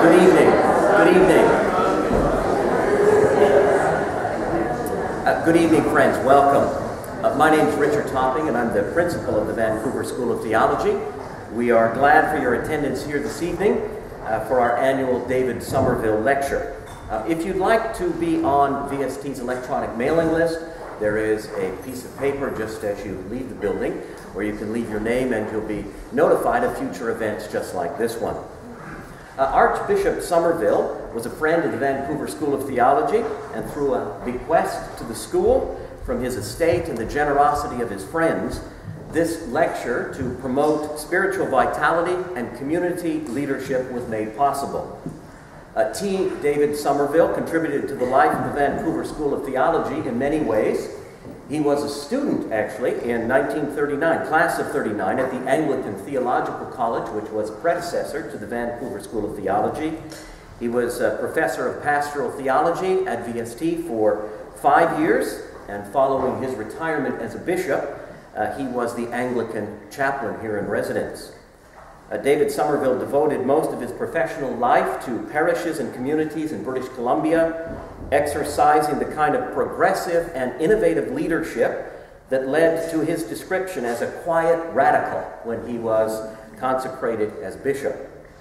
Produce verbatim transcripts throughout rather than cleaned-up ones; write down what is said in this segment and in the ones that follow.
Good evening. Good evening. Uh, good evening, friends. Welcome. Uh, my name is Richard Topping, and I'm the principal of the Vancouver School of Theology. We are glad for your attendance here this evening uh, for our annual David Somerville lecture. Uh, if you'd like to be on V S T's electronic mailing list, there is a piece of paper just as you leave the building where you can leave your name and you'll be notified of future events just like this one. Uh, Archbishop Somerville was a friend of the Vancouver School of Theology, and through a bequest to the school from his estate and the generosity of his friends, this lecture to promote spiritual vitality and community leadership was made possible. Uh, T. David Somerville contributed to the life of the Vancouver School of Theology in many ways. He was a student, actually, in nineteen thirty-nine, class of thirty-nine, at the Anglican Theological College, which was a predecessor to the Vancouver School of Theology. He was a professor of pastoral theology at V S T for five years, and following his retirement as a bishop, uh, he was the Anglican chaplain here in residence. Uh, David Somerville devoted most of his professional life to parishes and communities in British Columbia, exercising the kind of progressive and innovative leadership that led to his description as a quiet radical when he was consecrated as bishop.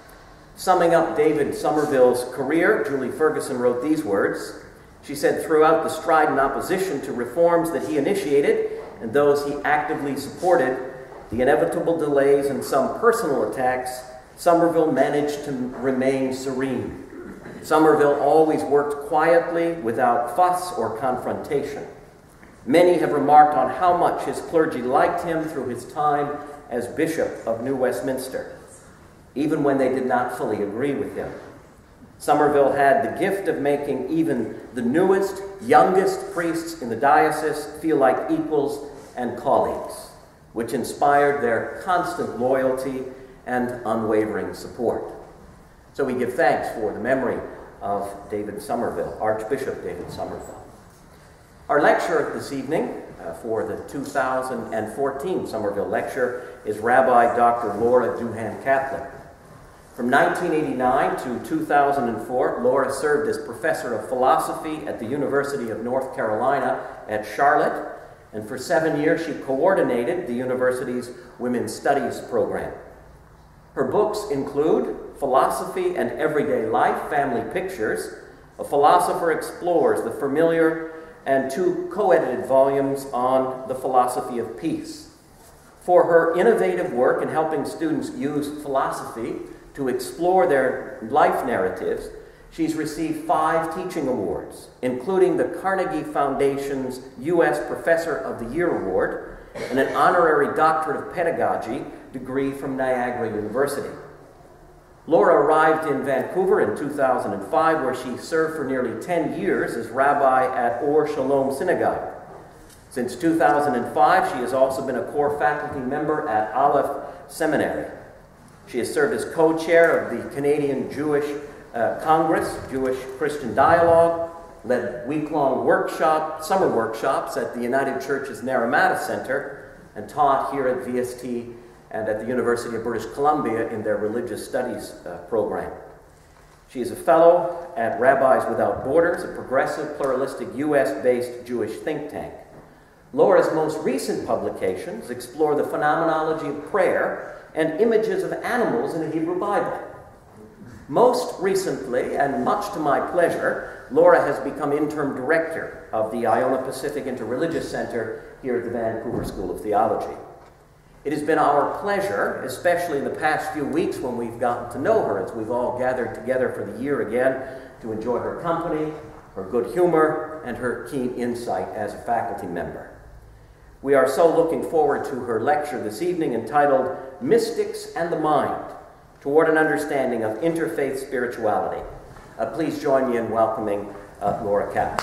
Summing up David Somerville's career, Julie Ferguson wrote these words. She said, "Throughout the strident opposition to reforms that he initiated and those he actively supported, the inevitable delays and some personal attacks, Somerville managed to remain serene. Somerville always worked quietly, without fuss or confrontation. Many have remarked on how much his clergy liked him through his time as Bishop of New Westminster, even when they did not fully agree with him. Somerville had the gift of making even the newest, youngest priests in the diocese feel like equals and colleagues, which inspired their constant loyalty and unwavering support." So we give thanks for the memory of David Somerville, Archbishop David Somerville. Our lecturer this evening uh, for the two thousand fourteen Somerville lecture is Rabbi Doctor Laura Duhan Kaplan. From nineteen eighty-nine to two thousand four, Laura served as professor of philosophy at the University of North Carolina at Charlotte, and for seven years she coordinated the university's Women's Studies program. Her books include Philosophy and Everyday Life, Family Pictures, A Philosopher Explores the Familiar, and two co-edited volumes on the philosophy of peace. For her innovative work in helping students use philosophy to explore their life narratives, she's received five teaching awards, including the Carnegie Foundation's U S Professor of the Year Award and an honorary Doctorate of Pedagogy degree from Niagara University. Laura arrived in Vancouver in two thousand five, where she served for nearly ten years as rabbi at Or Shalom Synagogue. Since two thousand five, she has also been a core faculty member at Aleph Seminary. She has served as co-chair of the Canadian Jewish uh, Congress, Jewish Christian Dialogue, led week-long workshop, summer workshops at the United Church's Naramata Center, and taught here at V S T and at the University of British Columbia in their religious studies uh, program. She is a fellow at Rabbis Without Borders, a progressive, pluralistic, U S-based Jewish think tank. Laura's most recent publications explore the phenomenology of prayer and images of animals in the Hebrew Bible. Most recently, and much to my pleasure, Laura has become interim director of the Iona Pacific Interreligious Center here at the Vancouver School of Theology. It has been our pleasure, especially in the past few weeks when we've gotten to know her, as we've all gathered together for the year again, to enjoy her company, her good humor, and her keen insight as a faculty member. We are so looking forward to her lecture this evening entitled Mystics and the Mind, Toward an Understanding of Interfaith Spirituality. Uh, please join me in welcoming uh, Laura Kaplan.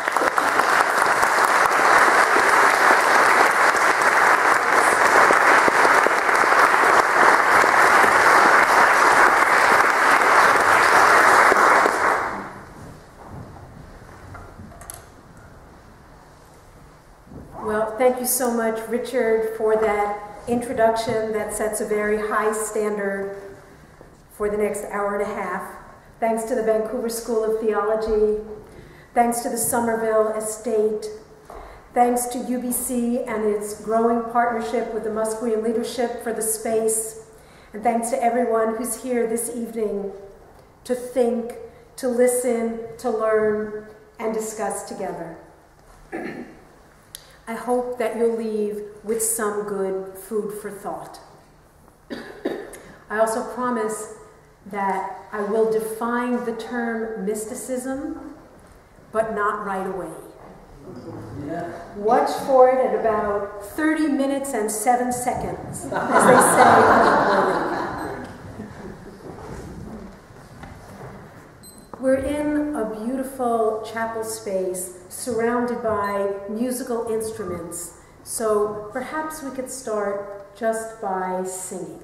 Thank you so much, Richard, for that introduction that sets a very high standard for the next hour and a half. thanks to the Vancouver School of Theology, thanks to the Somerville estate, thanks to U B C and its growing partnership with the Musqueam leadership for the space, and thanks to everyone who's here this evening to think, to listen, to learn, and discuss together. I hope that you'll leave with some good food for thought. I also promise that I will define the term mysticism, but not right away. Yeah. Watch for it at about thirty minutes and seven seconds, as they say on the recording. We're in a beautiful chapel space surrounded by musical instruments, so perhaps we could start just by singing.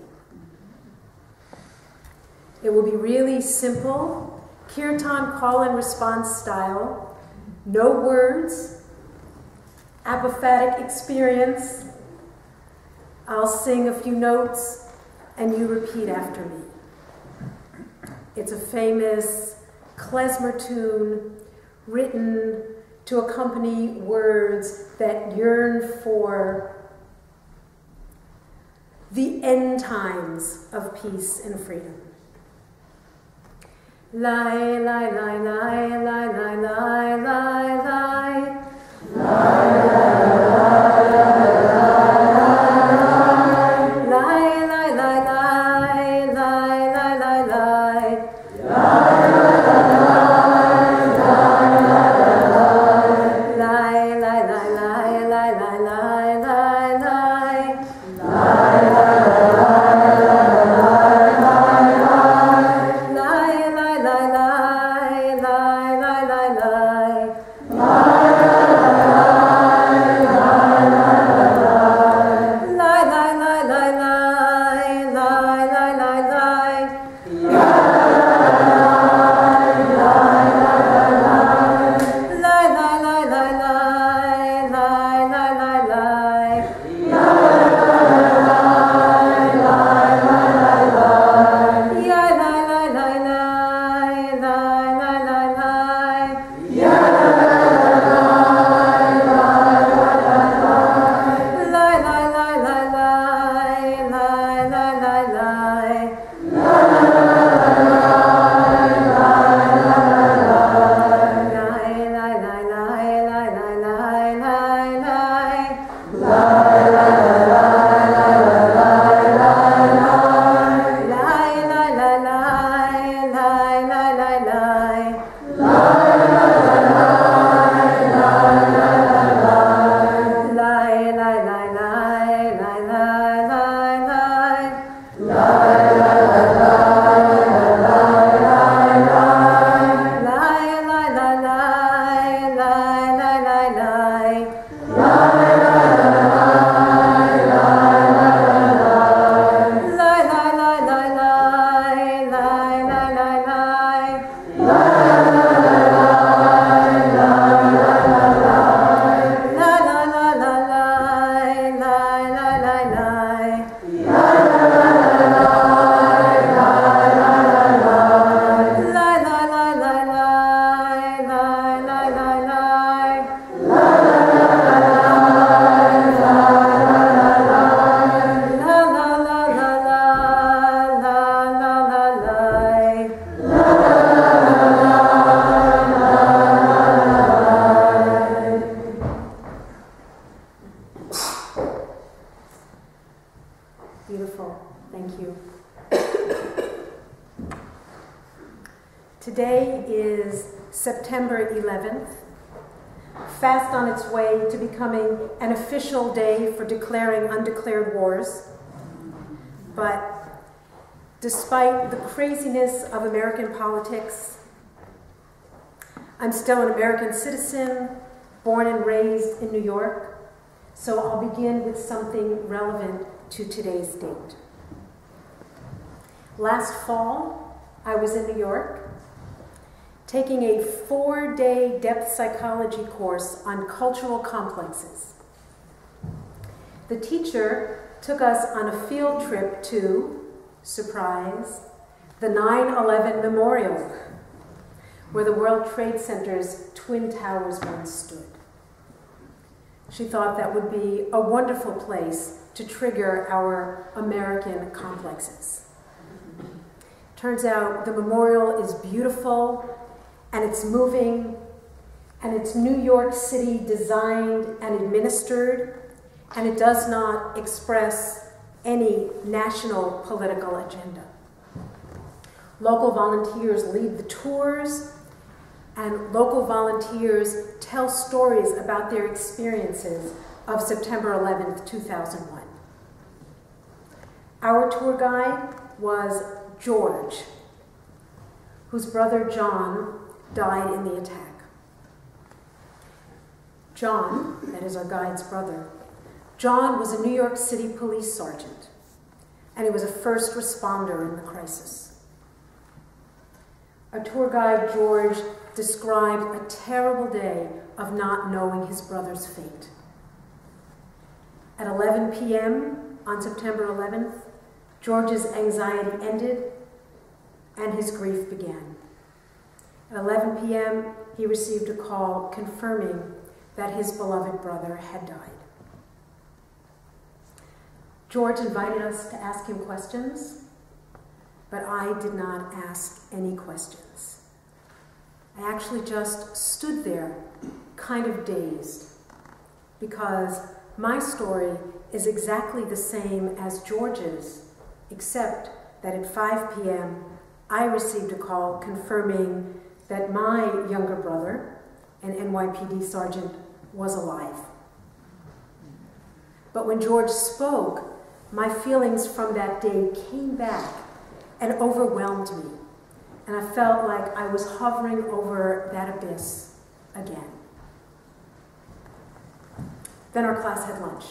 It will be really simple, kirtan call and response style, no words, apophatic experience. I'll sing a few notes and you repeat after me. It's a famous klezmer tune written to accompany words that yearn for the end times of peace and freedom. Lie, lie, lie, lie, lie, lie, lie, lie, lie. Lie, lie, lie, lie, lie, lie, lie, lie, lie, lie. Today is September eleventh, fast on its way to becoming an official day for declaring undeclared wars. But despite the craziness of American politics, I'm still an American citizen, born and raised in New York, so I'll begin with something relevant to today's date. Last fall, I was in New York, taking a four-day depth psychology course on cultural complexes. The teacher took us on a field trip to, surprise, the nine eleven Memorial. where the World Trade Center's Twin Towers once stood. She thought that would be a wonderful place to trigger our American complexes. Turns out the memorial is beautiful, and it's moving, and it's New York City designed and administered, and it does not express any national political agenda. Local volunteers lead the tours, and local volunteers tell stories about their experiences of September eleventh, two thousand one. Our tour guide was George, whose brother John died in the attack. John, that is our guide's brother, John was a New York City police sergeant, and he was a first responder in the crisis. Our tour guide, George, described a terrible day of not knowing his brother's fate. At eleven p m on September eleventh, George's anxiety ended and his grief began. At eleven p m, he received a call confirming that his beloved brother had died. George invited us to ask him questions, but I did not ask any questions. I actually just stood there, kind of dazed, because my story is exactly the same as George's, except that at five p m I received a call confirming that my younger brother, an N Y P D sergeant, was alive. But when George spoke, my feelings from that day came back and overwhelmed me, and I felt like I was hovering over that abyss again. Then our class had lunch.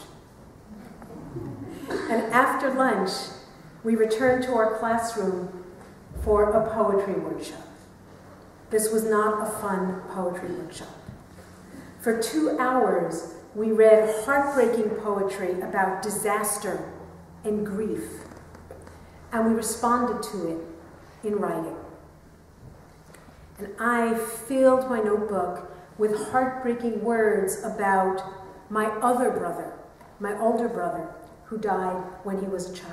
And after lunch, we returned to our classroom for a poetry workshop. This was not a fun poetry workshop. For two hours, we read heartbreaking poetry about disaster and grief, and we responded to it in writing. And I filled my notebook with heartbreaking words about my other brother, my older brother, who died when he was a child.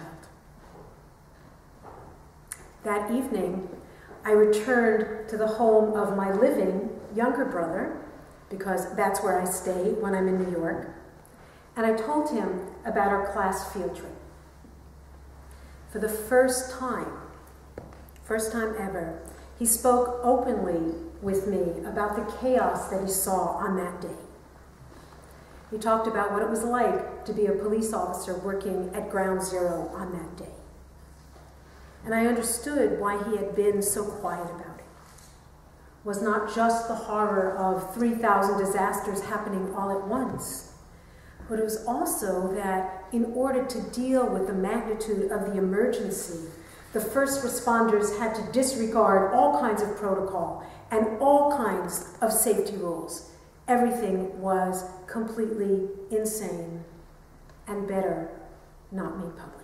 That evening, I returned to the home of my living younger brother, because that's where I stay when I'm in New York, and I told him about our class field trip. For the first time, first time ever, he spoke openly with me about the chaos that he saw on that day. He talked about what it was like to be a police officer working at Ground Zero on that day. And I understood why he had been so quiet about it. It was not just the horror of three thousand disasters happening all at once, but it was also that in order to deal with the magnitude of the emergency, the first responders had to disregard all kinds of protocol and all kinds of safety rules. Everything was completely insane and better not made public.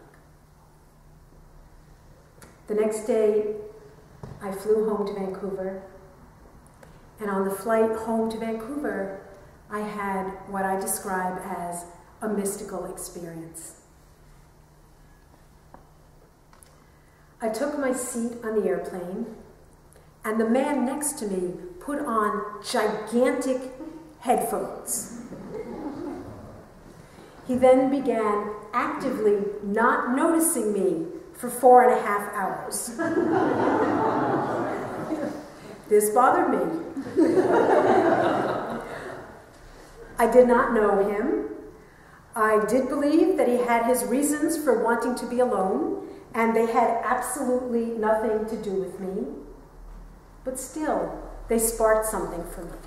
The next day, I flew home to Vancouver, and on the flight home to Vancouver, I had what I describe as a mystical experience. I took my seat on the airplane, and the man next to me put on gigantic headphones. He then began actively not noticing me for four and a half hours. This bothered me. I did not know him. I did believe that he had his reasons for wanting to be alone, and they had absolutely nothing to do with me. But still, they sparked something for me.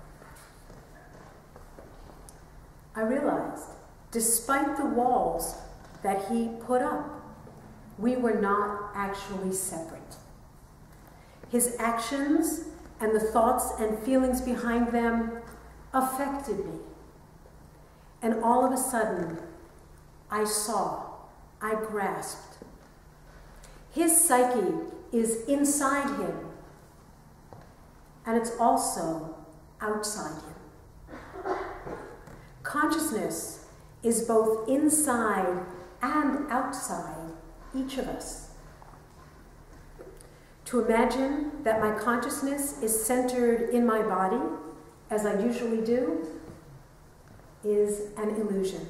I realized, despite the walls that he put up, we were not actually separate. His actions and the thoughts and feelings behind them affected me. And all of a sudden, I saw, I grasped. His psyche is inside him, and it's also outside him. Consciousness is both inside and outside each of us. To imagine that my consciousness is centered in my body, as I usually do, is an illusion.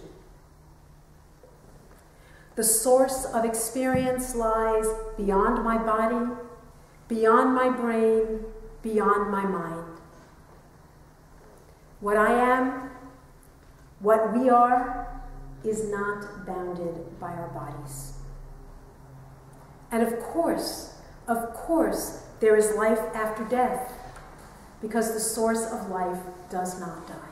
The source of experience lies beyond my body, beyond my brain, beyond my mind. What I am, what we are, is not bounded by our bodies. And of course, of course, there is life after death, because the source of life does not die.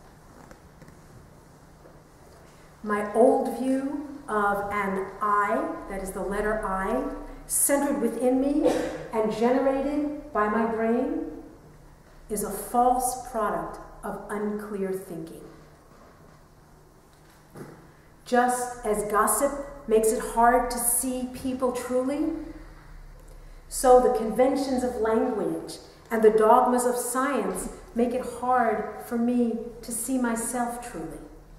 My old view of an I, that is the letter I, centered within me and generated by my brain, is a false product of unclear thinking. Just as gossip makes it hard to see people truly, so the conventions of language and the dogmas of science make it hard for me to see myself truly.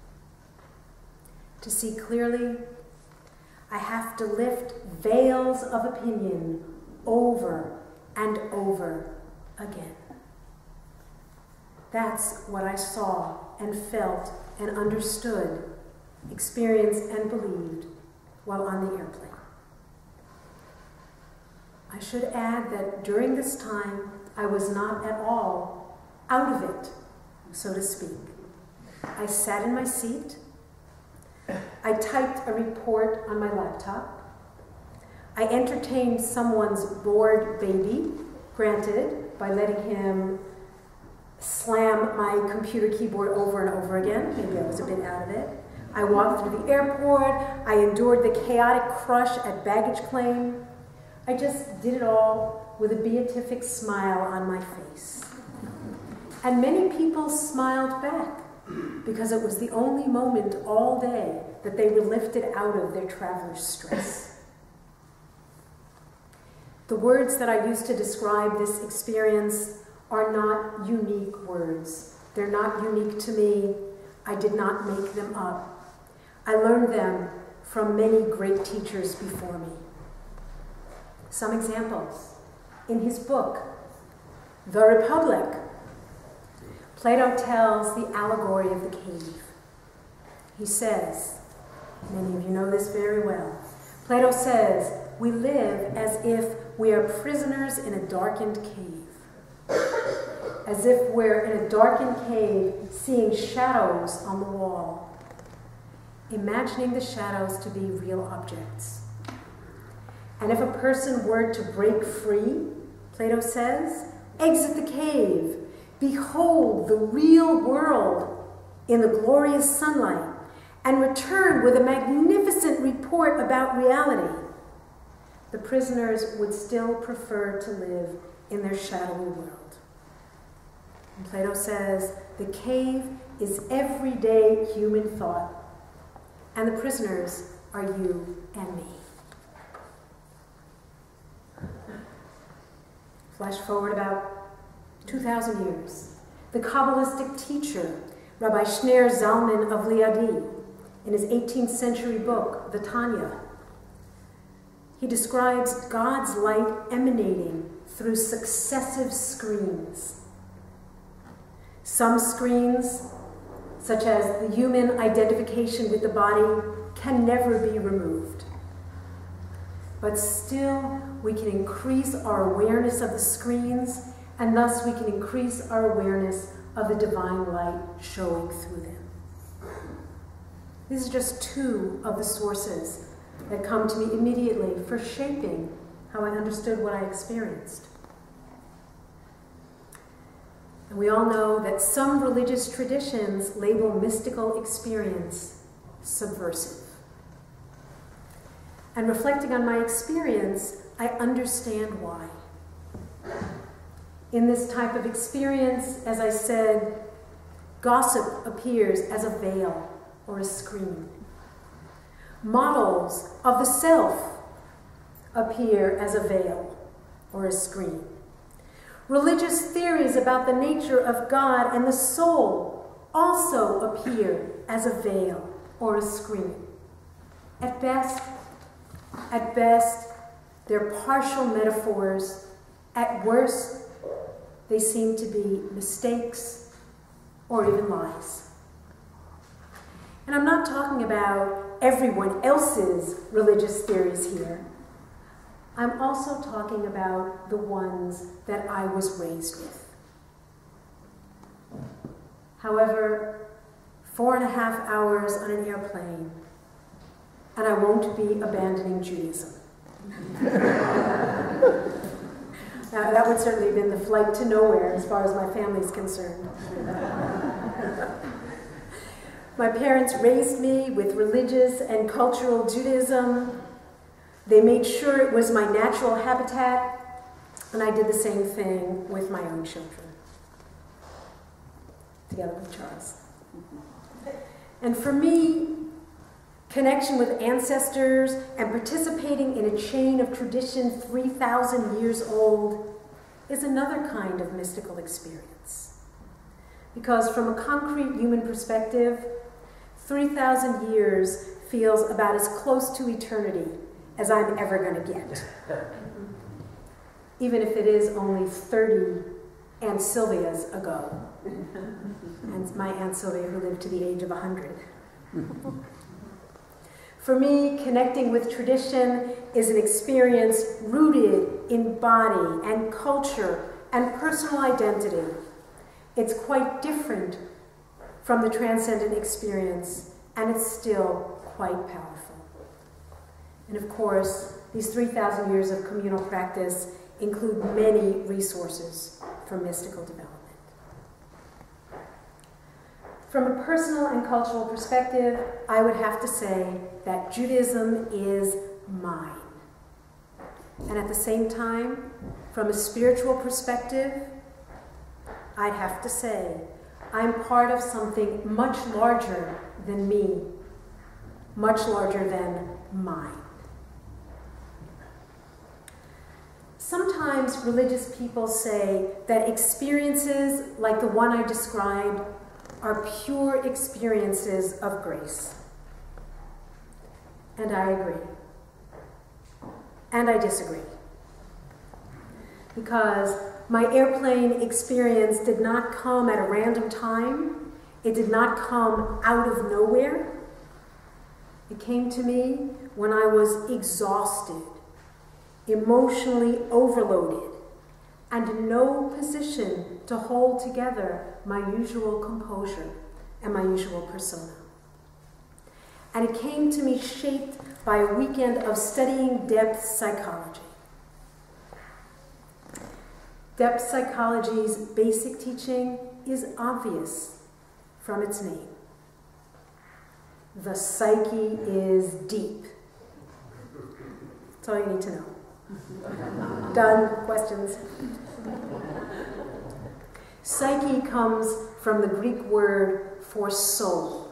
To see clearly, I have to lift veils of opinion over and over again. That's what I saw and felt and understood, experienced and believed while on the airplane. I should add that during this time, I was not at all out of it, so to speak. I sat in my seat. I typed a report on my laptop. I entertained someone's bored baby, granted, by letting him slam my computer keyboard over and over again. Maybe I was a bit out of it. I walked through the airport. I endured the chaotic crush at baggage claim. I just did it all with a beatific smile on my face. And many people smiled back, because it was the only moment all day that they were lifted out of their traveler's stress. The words that I used to describe this experience are not unique words. They're not unique to me. I did not make them up. I learned them from many great teachers before me. Some examples. In his book, The Republic, Plato tells the allegory of the cave. He says, many of you know this very well, Plato says, we live as if we are prisoners in a darkened cave. As if we're in a darkened cave seeing shadows on the wall, imagining the shadows to be real objects. And if a person were to break free, Plato says, exit the cave, behold the real world in the glorious sunlight, and return with a magnificent report about reality, the prisoners would still prefer to live in their shadowy world. And Plato says, the cave is everyday human thought, and the prisoners are you and me. Flash forward about two thousand years. The Kabbalistic teacher, Rabbi Shneur Zalman of Liadi, in his eighteenth century book, the Tanya, he describes God's light emanating through successive screens. Some screens, such as the human identification with the body, can never be removed. But still, we can increase our awareness of the screens, and thus we can increase our awareness of the divine light showing through them. These are just two of the sources that come to me immediately for shaping how I understood what I experienced. And we all know that some religious traditions label mystical experience subversive. And reflecting on my experience, I understand why. In this type of experience, as I said, gossip appears as a veil or a screen. Models of the self appear as a veil or a screen. Religious theories about the nature of God and the soul also appear as a veil or a screen. At best, at best, they're partial metaphors. At worst, they seem to be mistakes or even lies. And I'm not talking about everyone else's religious theories here. I'm also talking about the ones that I was raised with. However, four and a half hours on an airplane, and I won't be abandoning Judaism. Now, that would certainly have been the flight to nowhere as far as my family's concerned. My parents raised me with religious and cultural Judaism. They made sure it was my natural habitat, and I did the same thing with my own children, together with Charles. And for me, connection with ancestors and participating in a chain of tradition three thousand years old is another kind of mystical experience. Because from a concrete human perspective, three thousand years feels about as close to eternity as I'm ever going to get. Even if it is only thirty Aunt Sylvia's ago. And my Aunt Sylvia who lived to the age of one hundred. For me, connecting with tradition is an experience rooted in body and culture and personal identity. It's quite different from the transcendent experience, and it's still quite powerful. And of course, these three thousand years of communal practice include many resources for mystical development. From a personal and cultural perspective, I would have to say that Judaism is mine. And at the same time, from a spiritual perspective, I'd have to say I'm part of something much larger than me, much larger than mine. Sometimes religious people say that experiences like the one I described are pure experiences of grace. And I agree. And I disagree. Because my airplane experience did not come at a random time. It did not come out of nowhere. It came to me when I was exhausted, emotionally overloaded, and in no position to hold together my usual composure and my usual persona. And it came to me shaped by a weekend of studying depth psychology. Depth psychology's basic teaching is obvious from its name. The psyche is deep. That's all you need to know. Done. Questions? Psyche comes from the Greek word for soul.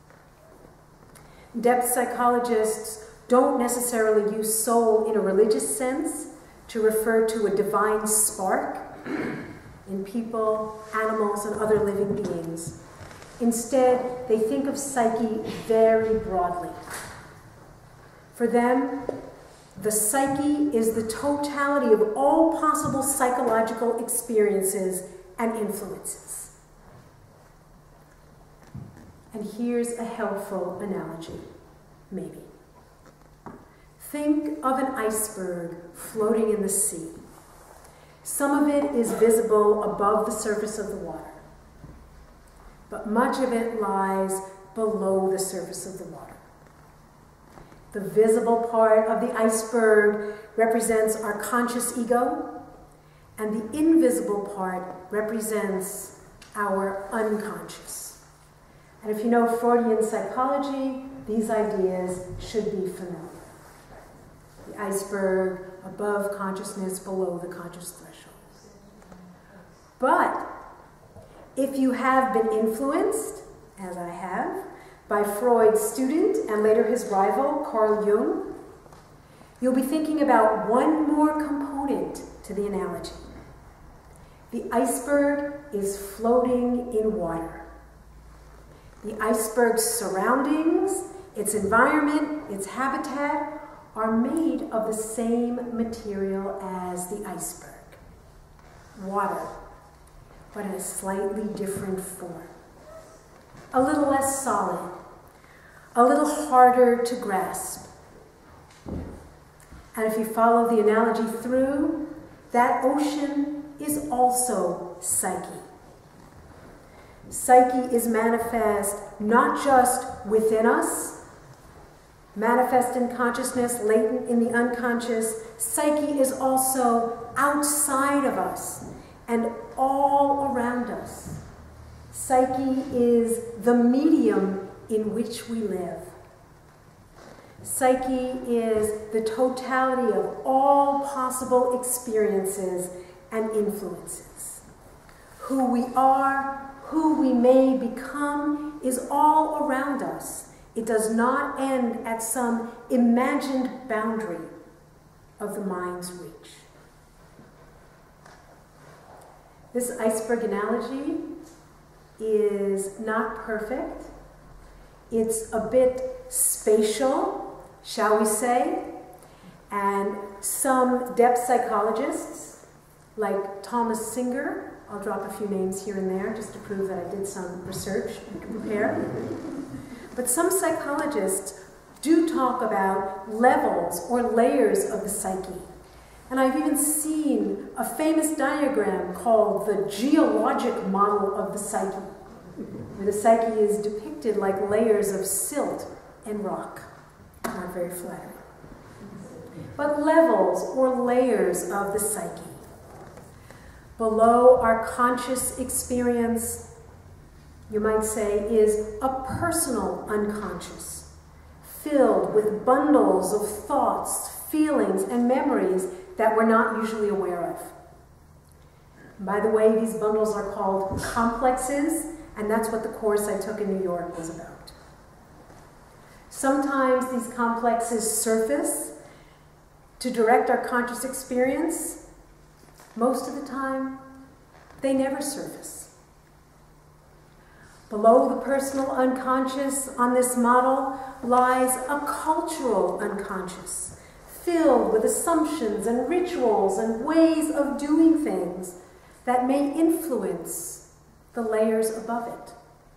Depth psychologists don't necessarily use soul in a religious sense to refer to a divine spark in people, animals, and other living beings. Instead, they think of psyche very broadly. For them, the psyche is the totality of all possible psychological experiences and influences. And here's a helpful analogy, maybe. Think of an iceberg floating in the sea. Some of it is visible above the surface of the water, but much of it lies below the surface of the water. The visible part of the iceberg represents our conscious ego, and the invisible part represents our unconscious. And if you know Freudian psychology, these ideas should be familiar. The iceberg above consciousness, below the conscious threshold. But if you have been influenced, as I have, by Freud's student and later his rival, Carl Jung, you'll be thinking about one more component to the analogy. The iceberg is floating in water. The iceberg's surroundings, its environment, its habitat are made of the same material as the iceberg. Water, but in a slightly different form. A little less solid, a little harder to grasp. And if you follow the analogy through, that ocean is also psyche. Psyche is manifest not just within us, manifest in consciousness, latent in the unconscious. Psyche is also outside of us and all around us. Psyche is the medium in which we live. Psyche is the totality of all possible experiences and influences. Who we are, who we may become, is all around us. It does not end at some imagined boundary of the mind's reach. This iceberg analogy is not perfect. It's a bit spatial, shall we say, and some depth psychologists, like Thomas Singer, I'll drop a few names here and there just to prove that I did some research and can prepare, but some psychologists do talk about levels or layers of the psyche. And I've even seen a famous diagram called the geologic model of the psyche, where the psyche is depicted like layers of silt and rock. Not very flattering. But levels or layers of the psyche. Below our conscious experience, you might say, is a personal unconscious, filled with bundles of thoughts, feelings, and memories that we're not usually aware of. By the way, these bundles are called complexes, and that's what the course I took in New York was about. Sometimes these complexes surface to direct our conscious experience. Most of the time, they never surface. Below the personal unconscious on this model lies a cultural unconscious, filled with assumptions and rituals and ways of doing things that may influence the layers above it.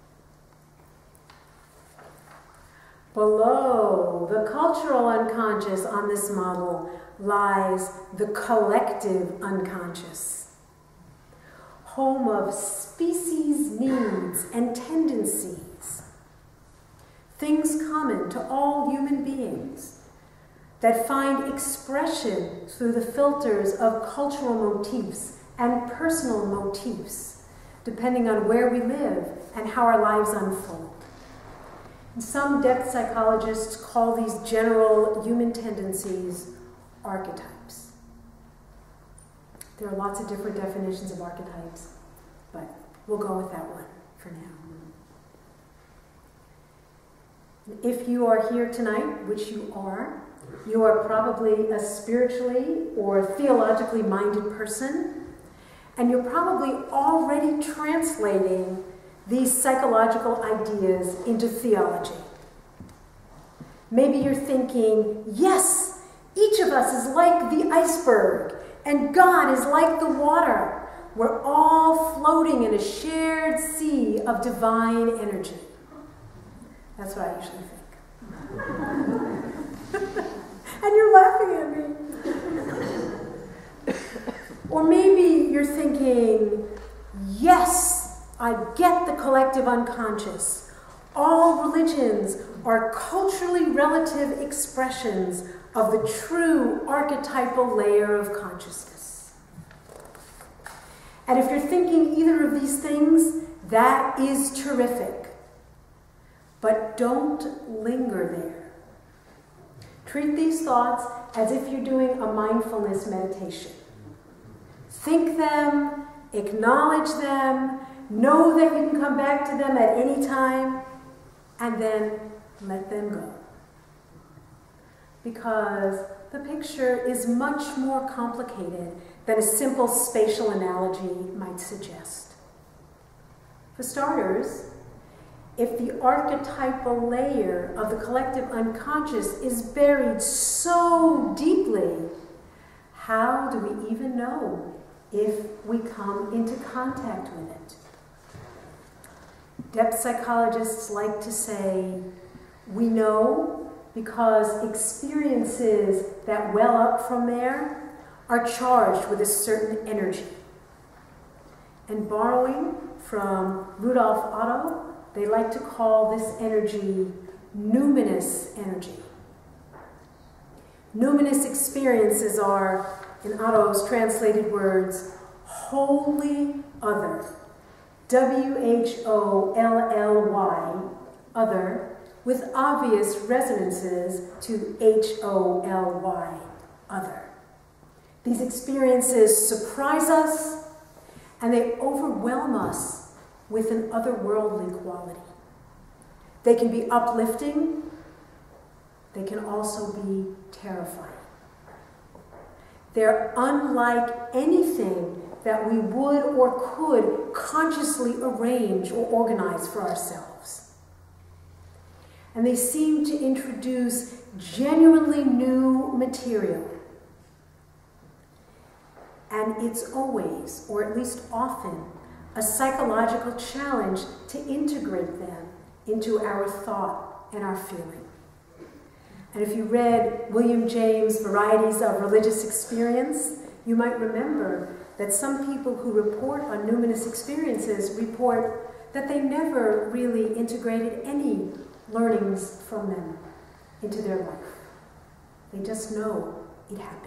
Below the cultural unconscious on this model lies the collective unconscious, home of species needs and tendencies, things common to all human beings that find expression through the filters of cultural motifs and personal motifs, depending on where we live and how our lives unfold. And some depth psychologists call these general human tendencies archetypes. There are lots of different definitions of archetypes, but we'll go with that one for now. If you are here tonight, which you are, you are probably a spiritually or theologically minded person, and you're probably already translating these psychological ideas into theology. Maybe you're thinking, yes, each of us is like the iceberg, and God is like the water. We're all floating in a shared sea of divine energy. That's what I usually think. And you're laughing at me. Or maybe you're thinking, yes, I get the collective unconscious. All religions are culturally relative expressions of the true archetypal layer of consciousness. And if you're thinking either of these things, that is terrific. But don't linger there. Treat these thoughts as if you're doing a mindfulness meditation. Think them, acknowledge them, know that you can come back to them at any time, and then let them go. Because the picture is much more complicated than a simple spatial analogy might suggest. For starters, if the archetypal layer of the collective unconscious is buried so deeply, how do we even know if we come into contact with it? Depth psychologists like to say, we know because experiences that well up from there are charged with a certain energy. And borrowing from Rudolf Otto, they like to call this energy numinous energy. Numinous experiences are, in Otto's translated words, wholly other. W H O L L Y, other, with obvious resonances to H O L Y, other. These experiences surprise us, and they overwhelm us with an otherworldly quality. They can be uplifting, they can also be terrifying. They're unlike anything that we would or could consciously arrange or organize for ourselves. And they seem to introduce genuinely new material. And it's always, or at least often, a psychological challenge to integrate them into our thought and our feeling. And if you read William James' Varieties of Religious Experience, you might remember that some people who report on numinous experiences report that they never really integrated any learnings from them into their life. They just know it happened.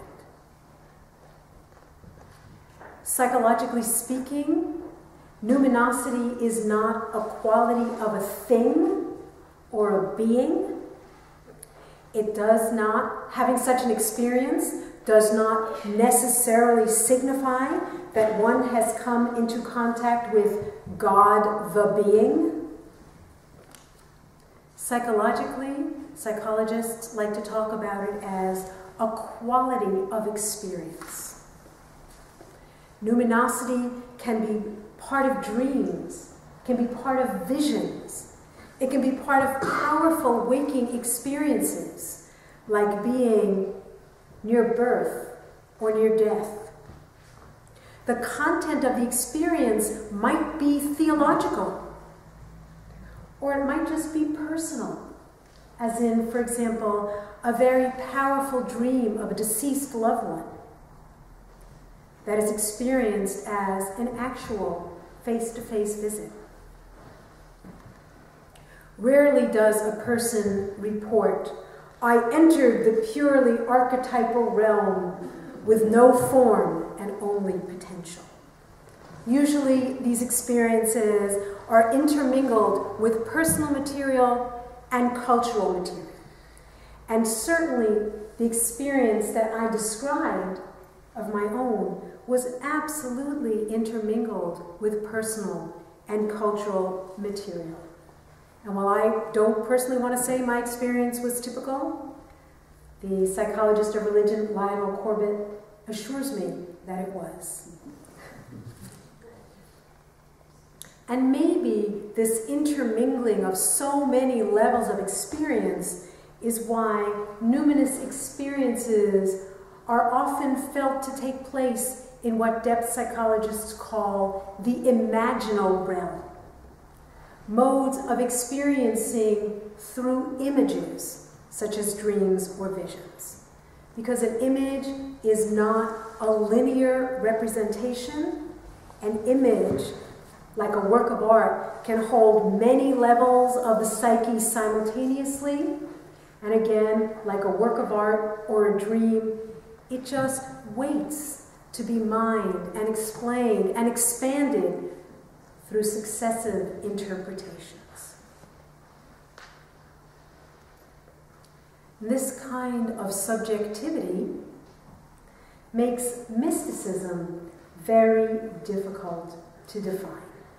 Psychologically speaking, numinosity is not a quality of a thing or a being. It does not, having such an experience, does not necessarily signify that one has come into contact with God the being. Psychologically, psychologists like to talk about it as a quality of experience. Numinosity can be part of dreams, can be part of visions. It can be part of powerful waking experiences, like being near birth or near death. The content of the experience might be theological, or it might just be personal, as in, for example, a very powerful dream of a deceased loved one that is experienced as an actual face-to-face visit. Rarely does a person report, "I entered the purely archetypal realm with no form and only potential." Usually these experiences are intermingled with personal material and cultural material. And certainly the experience that I described of my own was absolutely intermingled with personal and cultural material. And while I don't personally want to say my experience was typical, the psychologist of religion, Lionel Corbett, assures me that it was. And maybe this intermingling of so many levels of experience is why numinous experiences are often felt to take place in what depth psychologists call the imaginal realm. Modes of experiencing through images, such as dreams or visions. Because an image is not a linear representation. An image, like a work of art, can hold many levels of the psyche simultaneously. And again, like a work of art or a dream, it just waits to be mined and explained and expanded through successive interpretations. This kind of subjectivity makes mysticism very difficult to define.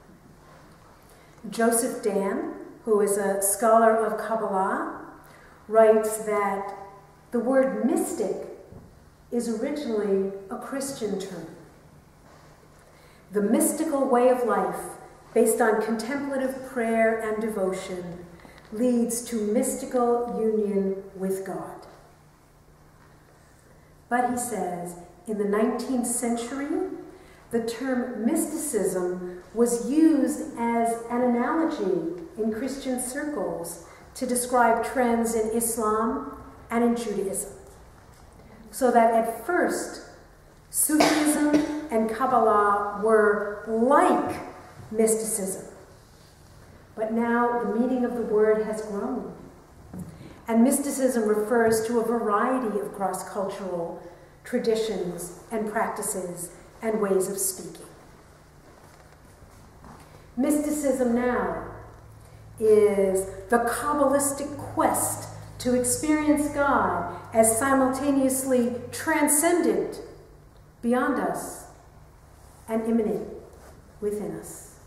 Joseph Dan, who is a scholar of Kabbalah, writes that the word mystic is originally a Christian term. The mystical way of life, based on contemplative prayer and devotion, leads to mystical union with God. But he says, in the nineteenth century, the term mysticism was used as an analogy in Christian circles to describe trends in Islam and in Judaism. So that at first, Sufism and Kabbalah were like mysticism. But now the meaning of the word has grown. And mysticism refers to a variety of cross-cultural traditions and practices and ways of speaking. Mysticism now is the Kabbalistic quest to experience God as simultaneously transcendent beyond us and immanent within us.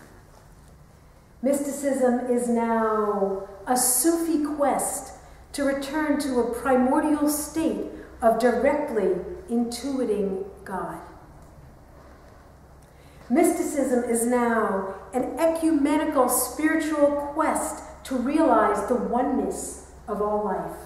Mysticism is now a Sufi quest to return to a primordial state of directly intuiting God. Mysticism is now an ecumenical spiritual quest to realize the oneness of all life.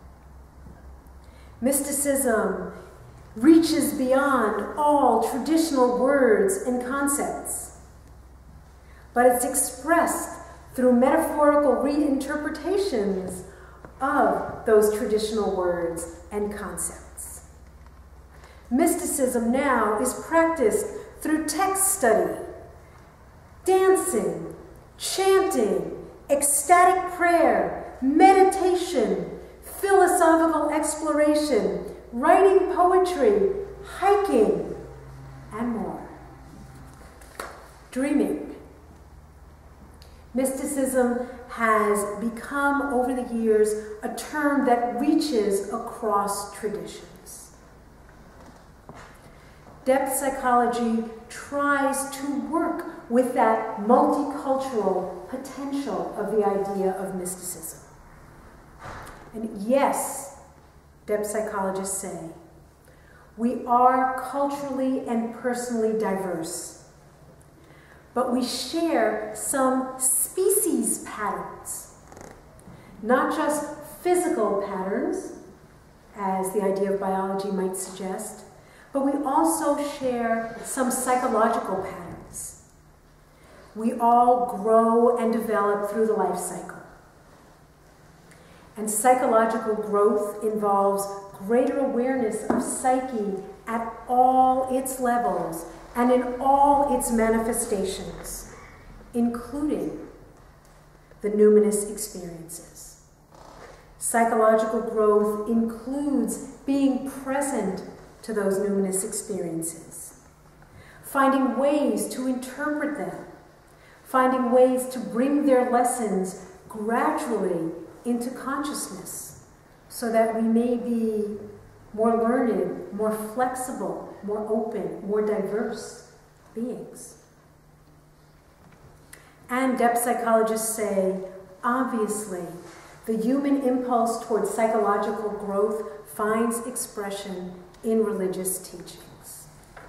Mysticism reaches beyond all traditional words and concepts, but it's expressed through metaphorical reinterpretations of those traditional words and concepts. Mysticism now is practiced through text study, dancing, chanting, ecstatic prayer, meditation, philosophical exploration, writing poetry, hiking, and more. Dreaming. Mysticism has become, over the years, a term that reaches across traditions. Depth psychology tries to work with that multicultural potential of the idea of mysticism. And yes, depth psychologists say, we are culturally and personally diverse, but we share some species patterns, not just physical patterns, as the idea of biology might suggest, but we also share some psychological patterns. We all grow and develop through the life cycle. And psychological growth involves greater awareness of psyche at all its levels and in all its manifestations, including the numinous experiences. Psychological growth includes being present to those numinous experiences, finding ways to interpret them, finding ways to bring their lessons gradually into consciousness so that we may be more learned, more flexible, more open, more diverse beings. And depth psychologists say, obviously, the human impulse towards psychological growth finds expression in religious teachings.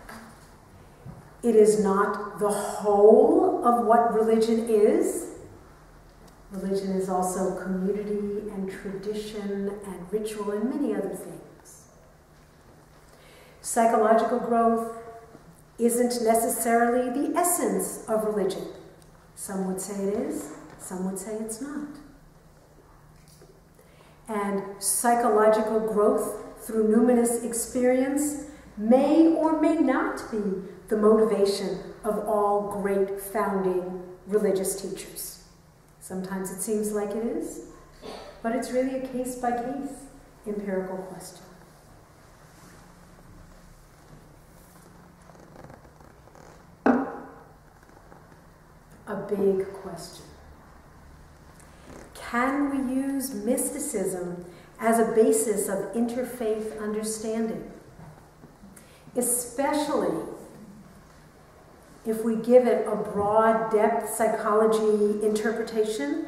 It is not the whole of what religion is. Religion is also community and tradition and ritual and many other things. Psychological growth isn't necessarily the essence of religion. Some would say it is, some would say it's not. And psychological growth through numinous experience may or may not be the motivation of all great founding religious teachers. Sometimes it seems like it is, but it's really a case-by-case empirical question. A big question. Can we use mysticism as a basis of interfaith understanding, especially if we give it a broad depth psychology interpretation?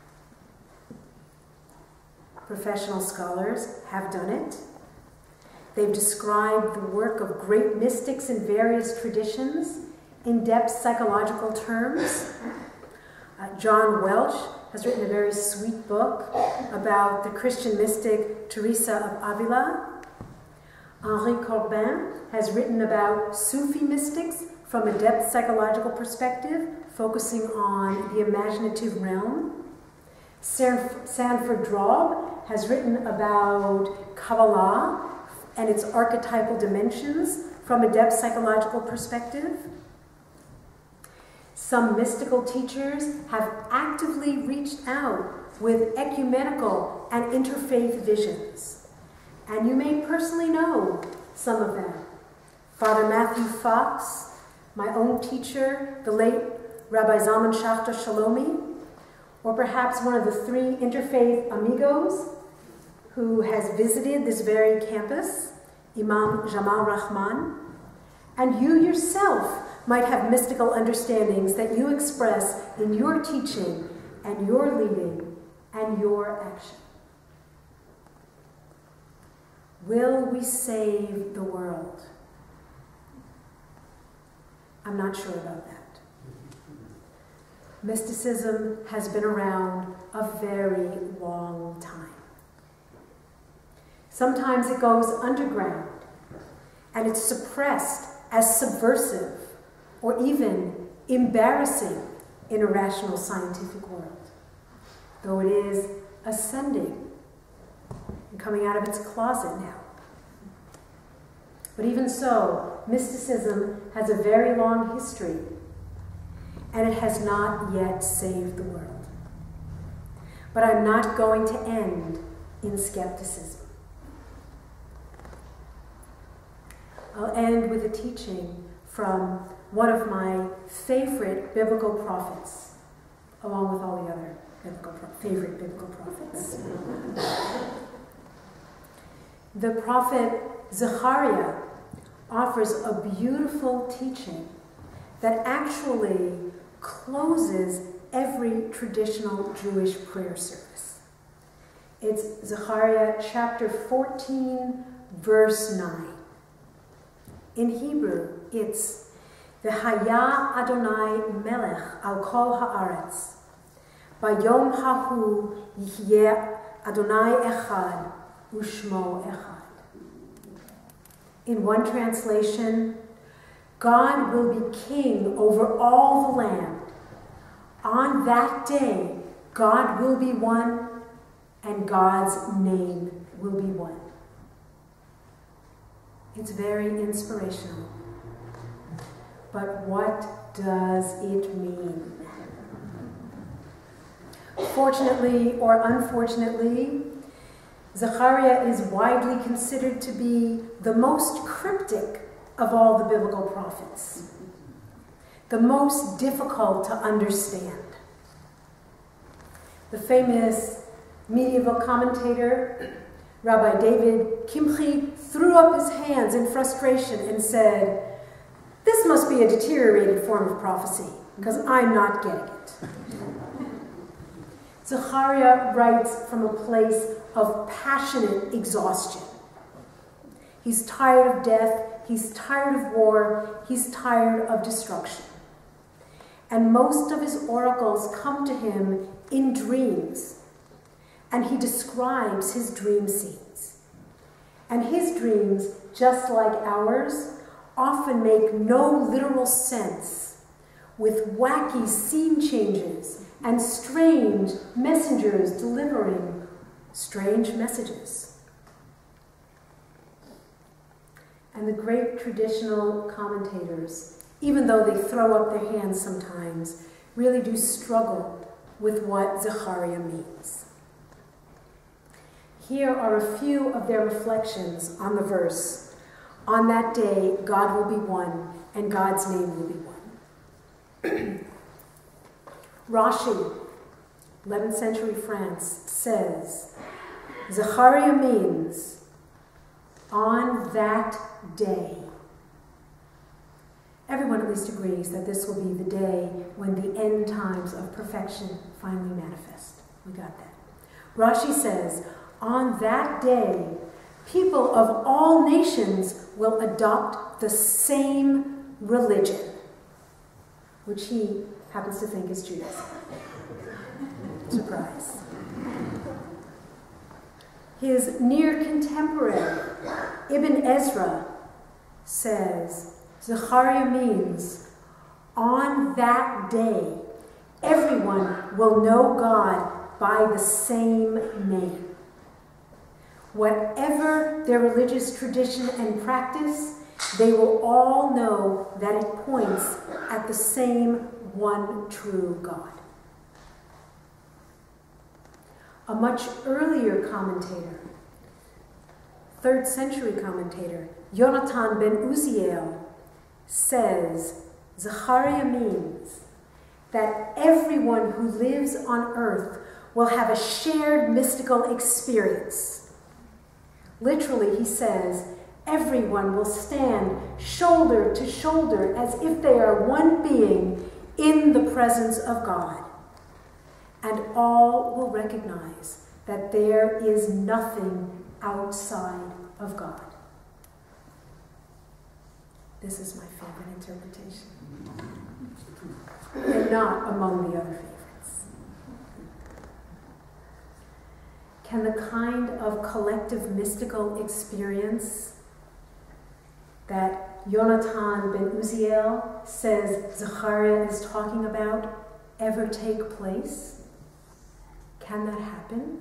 Professional scholars have done it. They've described the work of great mystics in various traditions, in-depth psychological terms. Uh, John Welch has written a very sweet book about the Christian mystic Teresa of Avila. Henri Corbin has written about Sufi mystics from a depth psychological perspective, focusing on the imaginative realm. Sanford Draub has written about Kabbalah and its archetypal dimensions from a depth psychological perspective. Some mystical teachers have actively reached out with ecumenical and interfaith visions. And you may personally know some of them. Father Matthew Fox, my own teacher, the late Rabbi Zalman Schachter Shalomi, or perhaps one of the three interfaith amigos who has visited this very campus, Imam Jamal Rahman. And you yourself might have mystical understandings that you express in your teaching and your leading and your action. Will we save the world? I'm not sure about that. Mysticism has been around a very long time. Sometimes it goes underground and it's suppressed as subversive or even embarrassing in a rational scientific world, though it is ascending and coming out of its closet now. But even so, mysticism has a very long history, and it has not yet saved the world. But I'm not going to end in skepticism. I'll end with a teaching from one of my favorite biblical prophets, along with all the other biblical pro- favorite biblical prophets. The prophet Zechariah offers a beautiful teaching that actually closes every traditional Jewish prayer service. It's Zechariah chapter fourteen, verse nine. In Hebrew, it's V'haya Adonai melech al kol haaretz, bayom hahu yihyeh Adonai echad ushmo echad. In one translation, God will be king over all the land. On that day, God will be one, and God's name will be one. It's very inspirational. But what does it mean? Fortunately or unfortunately, Zechariah is widely considered to be the most cryptic of all the biblical prophets, the most difficult to understand. The famous medieval commentator, Rabbi David Kimchi, threw up his hands in frustration and said, "This must be a deteriorated form of prophecy, because I'm not getting it." Zechariah writes from a place of passionate exhaustion. He's tired of death, he's tired of war, he's tired of destruction. And most of his oracles come to him in dreams, and he describes his dream scenes. And his dreams, just like ours, often make no literal sense, with wacky scene changes and strange messengers delivering strange messages. And the great traditional commentators, even though they throw up their hands sometimes, really do struggle with what Zechariah means. Here are a few of their reflections on the verse, "On that day, God will be one, and God's name will be one." Rashi, eleventh century France, says, Zechariah means, on that day. Everyone at least agrees that this will be the day when the end times of perfection finally manifest. We got that. Rashi says, on that day, people of all nations will adopt the same religion, which he happens to think is Judaism. Surprise. His near contemporary, Ibn Ezra, says, Zechariah means, on that day, everyone will know God by the same name. Whatever their religious tradition and practice, they will all know that it points at the same one true God. A much earlier commentator, third century commentator, Yonatan ben Uziel, says Zechariah means that everyone who lives on earth will have a shared mystical experience. Literally, he says, everyone will stand shoulder to shoulder as if they are one being in the presence of God. And all will recognize that there is nothing outside of God. This is my favorite interpretation. And not among the other favorites. Can the kind of collective mystical experience that Yonatan ben Uziel says Zechariah is talking about ever take place? Can that happen?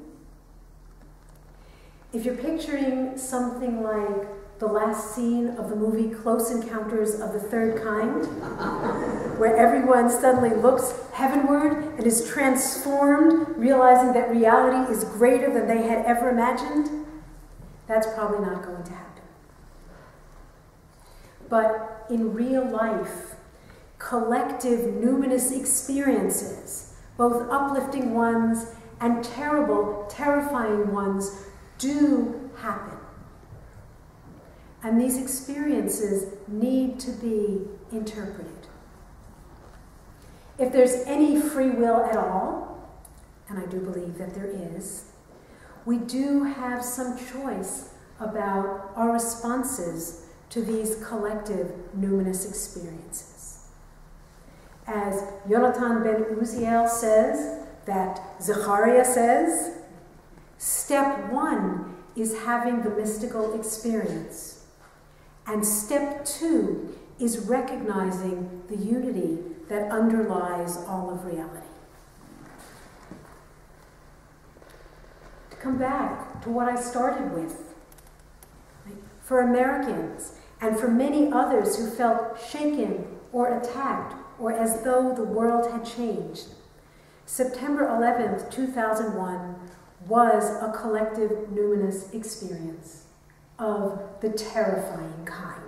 If you're picturing something like the last scene of the movie Close Encounters of the Third Kind, where everyone suddenly looks heavenward and is transformed, realizing that reality is greater than they had ever imagined, that's probably not going to happen. But in real life, collective numinous experiences, both uplifting ones and terrible, terrifying ones, do happen. And these experiences need to be interpreted. If there's any free will at all, and I do believe that there is, we do have some choice about our responses to these collective numinous experiences. As Yonatan ben Uziel says, that Zechariah says, step one is having the mystical experience. And step two is recognizing the unity that underlies all of reality. To come back to what I started with, right? For Americans and for many others who felt shaken or attacked or as though the world had changed, September eleventh, two thousand one was a collective numinous experience of the terrifying kind.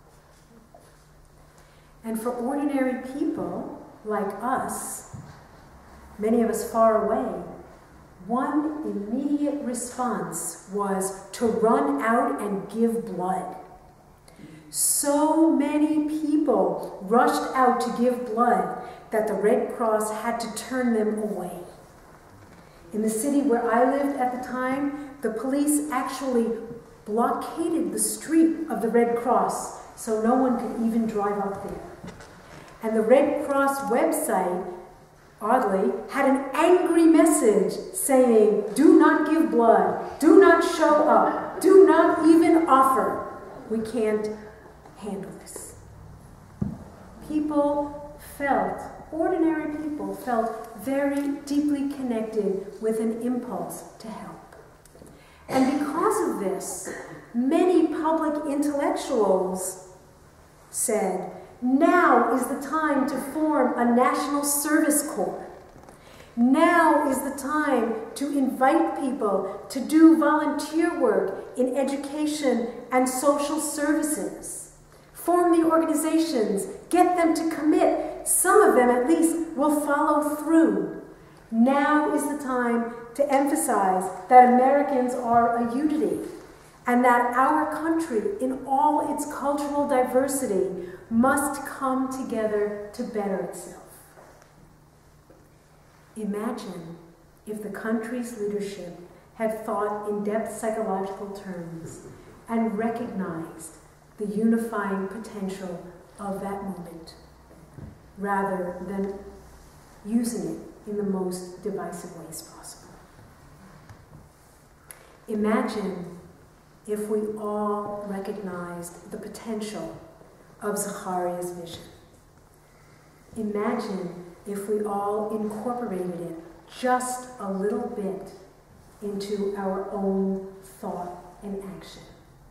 And for ordinary people like us, many of us far away, one immediate response was to run out and give blood. So many people rushed out to give blood that the Red Cross had to turn them away. In the city where I lived at the time, the police actually blockaded the street of the Red Cross so no one could even drive up there. And the Red Cross website, oddly, had an angry message saying, do not give blood, do not show up, do not even offer. We can't handle this. People felt, ordinary people felt very deeply connected with an impulse to help. And because of this, many public intellectuals said, now is the time to form a national service corps. Now is the time to invite people to do volunteer work in education and social services. Form the organizations, get them to commit. Some of them, at least, will follow through. Now is the time to emphasize that Americans are a unity and that our country, in all its cultural diversity, must come together to better itself. Imagine if the country's leadership had thought in depth psychological terms and recognized the unifying potential of that moment, rather than using it in the most divisive ways possible. Imagine if we all recognized the potential of Zachariah's vision. Imagine if we all incorporated it just a little bit into our own thought and action.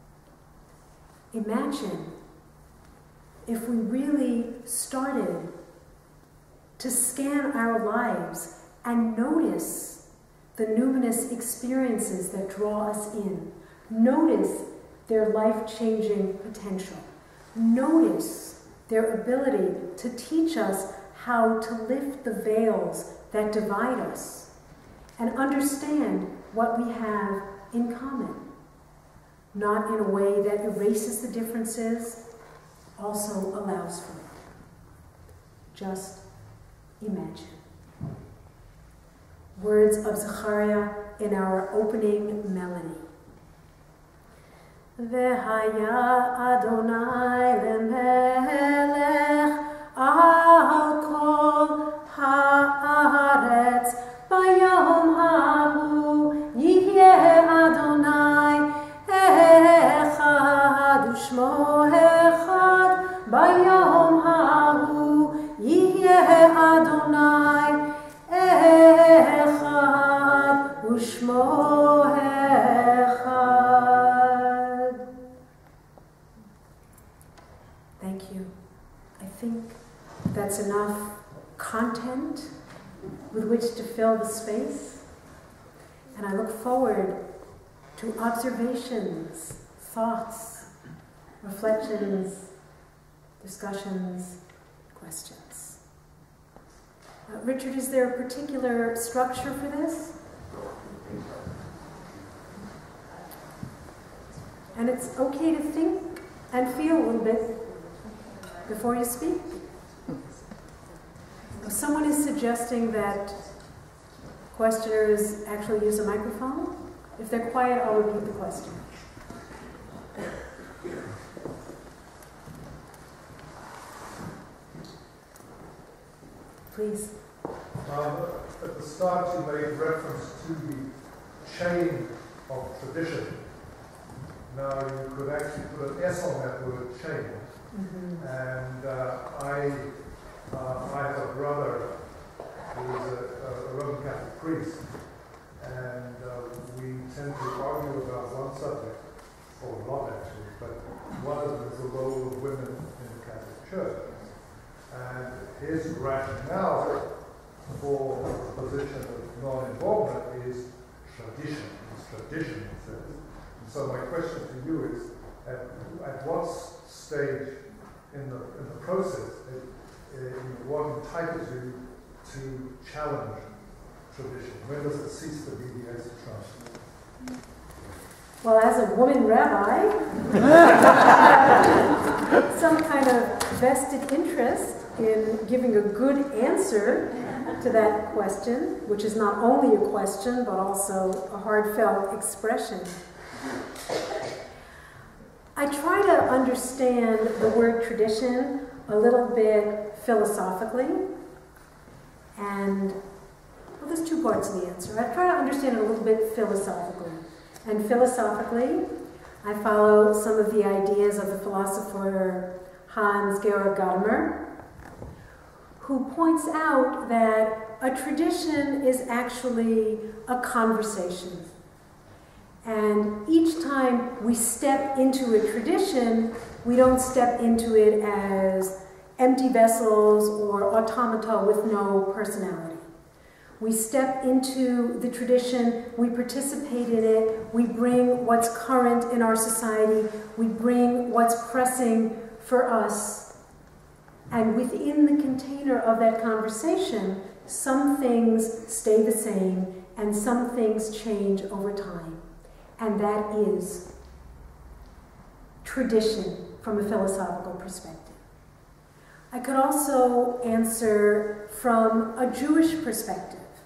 Imagine if we really started to scan our lives and notice the numinous experiences that draw us in. Notice their life-changing potential. Notice their ability to teach us how to lift the veils that divide us and understand what we have in common. Not in a way that erases the differences, also allows for it. Just imagine. Words of Zechariah in our opening melody. V'haya Adonai lemelech al kol haaretz bayom hahu yihyeh Adonai echad u'shmo echad bayom hahu yihyeh Adonai echad u'shmo echad. Thank you. I think that's enough content with which to fill the space. And I look forward to observations, thoughts, reflections, discussions, questions. Uh, Richard, is there a particular structure for this? And it's okay to think and feel a little bit before you speak. Someone is suggesting that questioners actually use a microphone. If they're quiet, I'll repeat the question. Please. Um, at the start, you made reference to the chain of tradition. Now, you could actually put an S on that word, chain. Mm-hmm. And uh, I, uh, I have a brother who is a, a Roman Catholic priest, and uh, we tend to argue about one subject, or not actually, but one of them is the role of women in the Catholic Church. And his rationale for the position of non-involvement is tradition. It's tradition, he says. And so my question to you is, at, at what stage in the in the process, it, it, what entitles you to challenge tradition? When does it cease to be the extra? Well, as a woman rabbi, some kind of vested interest in giving a good answer to that question, which is not only a question, but also a heartfelt expression. I try to understand the word tradition a little bit philosophically, and well, there's two parts of the answer. I try to understand it a little bit philosophically. And philosophically, I follow some of the ideas of the philosopher Hans-Georg Gadamer, who points out that a tradition is actually a conversation. And each time we step into a tradition, we don't step into it as empty vessels or automata with no personality. We step into the tradition, we participate in it, we bring what's current in our society, we bring what's pressing for us, and within the container of that conversation, some things stay the same and some things change over time. And that is tradition from a philosophical perspective. I could also answer from a Jewish perspective.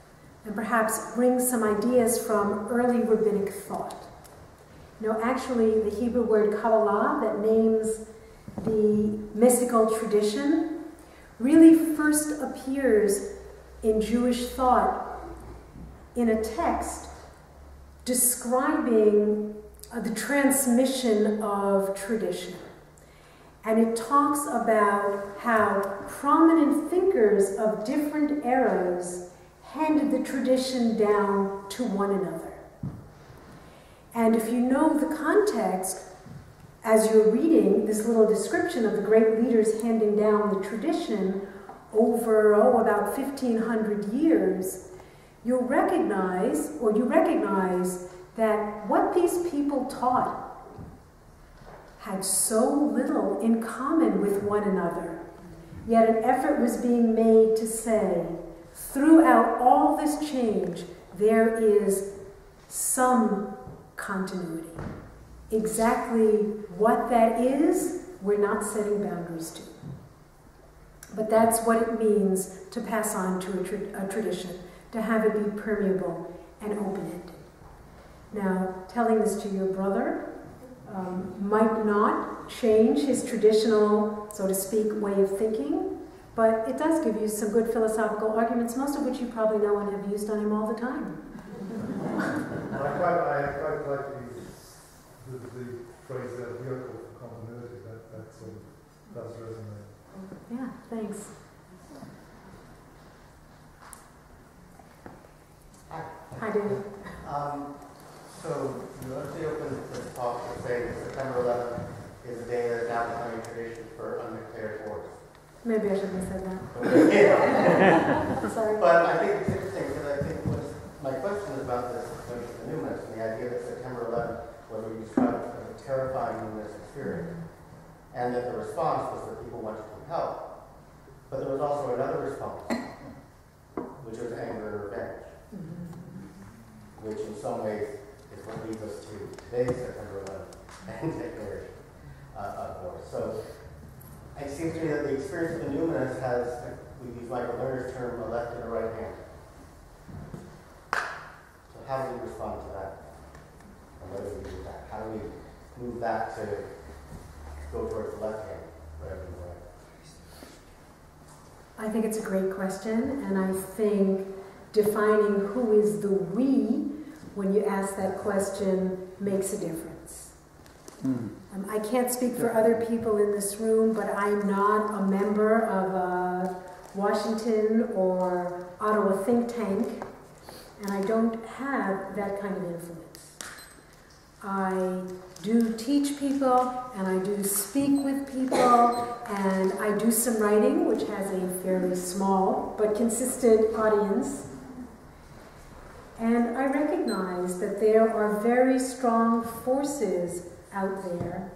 and perhaps bring some ideas from early rabbinic thought. You know, actually, the Hebrew word Kabbalah that names the mystical tradition really first appears in Jewish thought in a text describing uh, the transmission of tradition. And it talks about how prominent thinkers of different eras handed the tradition down to one another. And if you know the context, as you're reading this little description of the great leaders handing down the tradition over, oh, about fifteen hundred years, you'll recognize, or you recognize, that what these people taught had so little in common with one another. Yet an effort was being made to say, throughout all this change, there is some continuity. Exactly what that is, we're not setting boundaries to. But that's what it means to pass on to a, tra a tradition, to have it be permeable and open-ended. Now, telling this to your brother um, might not change his traditional, so to speak, way of thinking, but it does give you some good philosophical arguments, most of which you probably know and have used on him all the time. I quite, I quite like the, the, the phrase that vehicle for continuity, that, that sort of does resonate. Yeah, thanks. Hi. Hi, David. Um, so, let's say open the talk to say that September eleventh is a day that is now becoming tradition for undeclared wars. Maybe I shouldn't have said that. Okay. Sorry. But I think it's interesting because I think what's, my question is about this notion of the numinous and the idea that September eleventh was what we described as a terrifying numinous experience, and that the response was that people wanted to help. But there was also another response, which was anger and revenge, mm-hmm. which in some ways is what leads us to today's September eleventh and declaration uh, of war. So it seems to me that the experience of the numinous has, we use Michael Lerner's term, a left and a right hand. So how do we respond to that? And what do we do with that? How do we move that to go towards the left hand, whatever you want? I think it's a great question, and I think defining who is the we when you ask that question makes a difference. Mm. Um, I can't speak for other people in this room, but I'm not a member of a Washington or Ottawa think tank, and I don't have that kind of influence. I do teach people, and I do speak with people, and I do some writing, which has a fairly small but consistent audience. And I recognize that there are very strong forces out there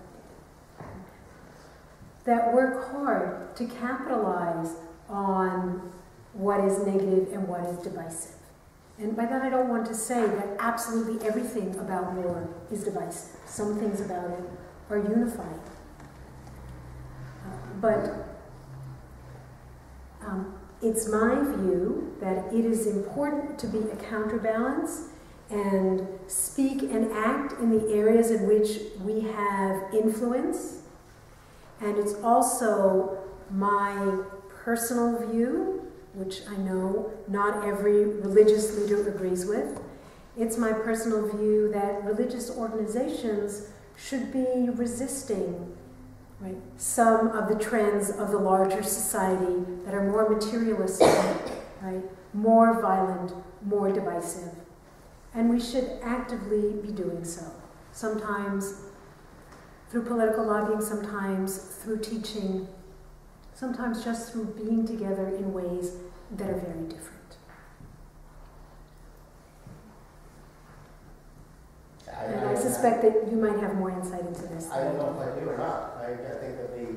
that work hard to capitalize on what is negative and what is divisive. And by that I don't want to say that absolutely everything about war is divisive. Some things about it are unifying. Uh, but um, it's my view that it is important to be a counterbalance and speak and act in the areas in which we have influence. And it's also my personal view, which I know not every religious leader agrees with. It's my personal view that religious organizations should be resisting, right, some of the trends of the larger society that are more materialistic, right, more violent, more divisive. And we should actively be doing so. Sometimes through political lobbying, sometimes through teaching, sometimes just through being together in ways that are very different. I, and I, I suspect I, that you might have more insight into this. I don't know if I do or not. I, I think that the,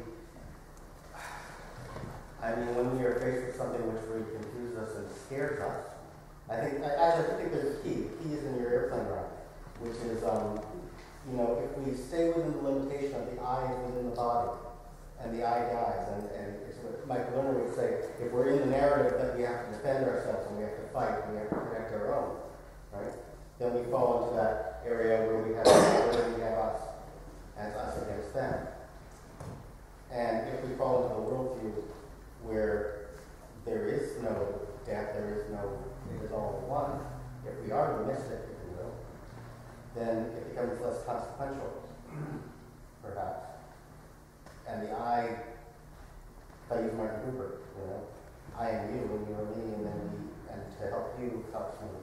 I mean, when we are faced with something which really confuses us and scares us, I think, I, I think there's a key. The key is in your airplane ride, which is, um, you know, if we stay within the limitation of the I is within the body, and the I dies, and, and it's what Michael Lerner would say, if we're in the narrative that we have to defend ourselves and we have to fight and we have to protect our own, right? Then we fall into that area where we have, where we have us, as us against them. And if we fall into the worldview where there is no death, there is no, it is all one, if we are the mystic, if you will, then it becomes less consequential, perhaps. And the I, if I use Martin Buber, you know, I am you and you are me, and then we, and to help you helps me.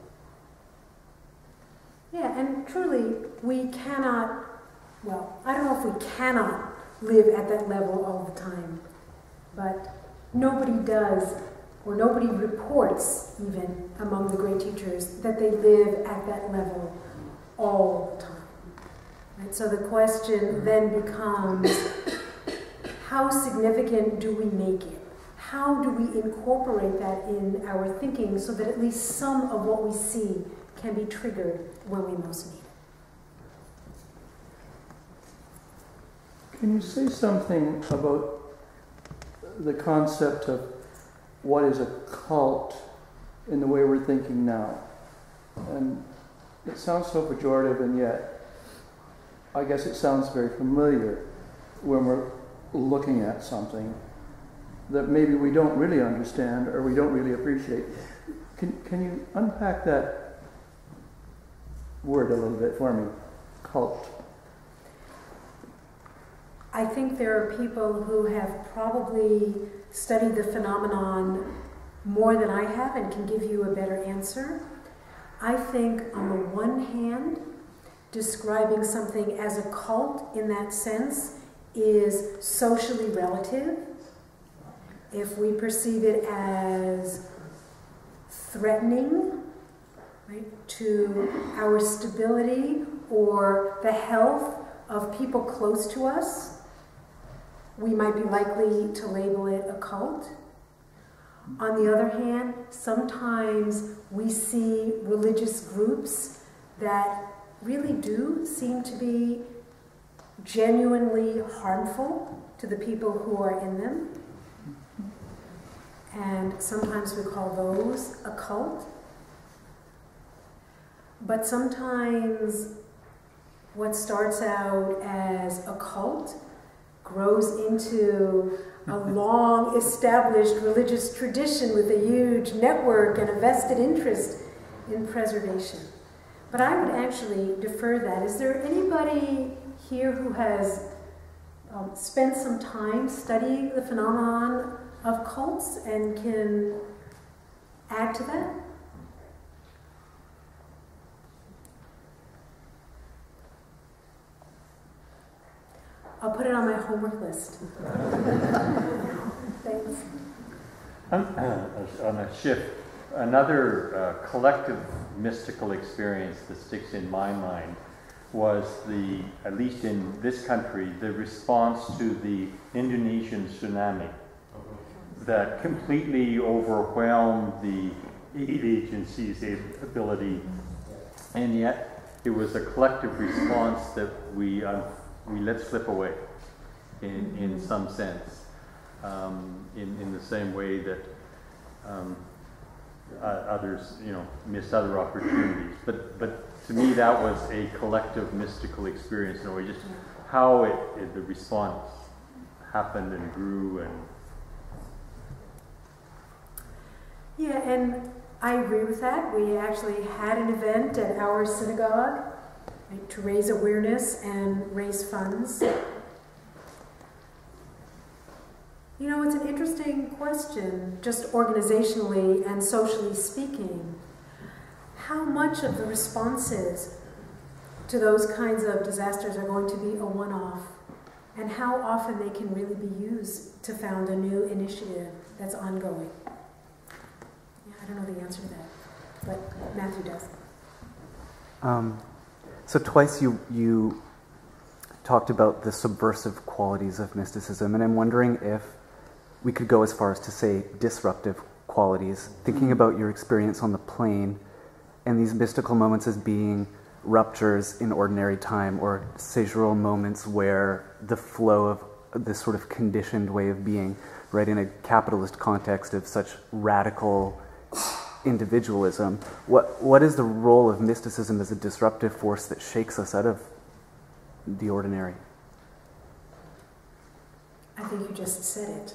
Yeah, and truly, we cannot, well, I don't know if we cannot live at that level all the time, but nobody does, or nobody reports even among the great teachers that they live at that level all the time. Right? So the question then becomes, how significant do we make it? How do we incorporate that in our thinking so that at least some of what we see can be triggered when we most need it? Can you say something about the concept of what is a cult in the way we're thinking now? And it sounds so pejorative, and yet I guess it sounds very familiar when we're looking at something that maybe we don't really understand or we don't really appreciate. Can, can you unpack that word a little bit for me? Cult. I think there are people who have probably studied the phenomenon more than I have and can give you a better answer. I think, on the one hand, describing something as a cult in that sense is socially relative. If we perceive it as threatening, right, to our stability or the health of people close to us, we might be likely to label it a cult. On the other hand, sometimes we see religious groups that really do seem to be genuinely harmful to the people who are in them. And sometimes we call those a cult. But sometimes what starts out as a cult grows into a long established religious tradition with a huge network and a vested interest in preservation. But I would actually defer that. Is there anybody here who has um, spent some time studying the phenomenon of cults and can add to that? I'll put it on my homework list. Thanks. Um, uh, on a shift, another uh, collective mystical experience that sticks in my mind was the, at least in this country, the response to the Indonesian tsunami that completely overwhelmed the aid agency's ability, and yet it was a collective response that we uh, we let slip away in, in some sense, um, in, in the same way that um, uh, others, you know, missed other opportunities. But, but to me, that was a collective mystical experience in a way, just how it, it, the response happened and grew. And yeah, and I agree with that. We actually had an event at our synagogue, right, to raise awareness and raise funds. You know, it's an interesting question, just organizationally and socially speaking. How much of the responses to those kinds of disasters are going to be a one-off, and how often they can really be used to found a new initiative that's ongoing? Yeah, I don't know the answer to that, but Matthew does. Um, So twice you, you talked about the subversive qualities of mysticism, and I'm wondering if we could go as far as to say disruptive qualities, thinking about your experience on the plane and these mystical moments as being ruptures in ordinary time or caesural moments where the flow of this sort of conditioned way of being, right, in a capitalist context of such radical individualism. What what is the role of mysticism as a disruptive force that shakes us out of the ordinary? I think you just said it.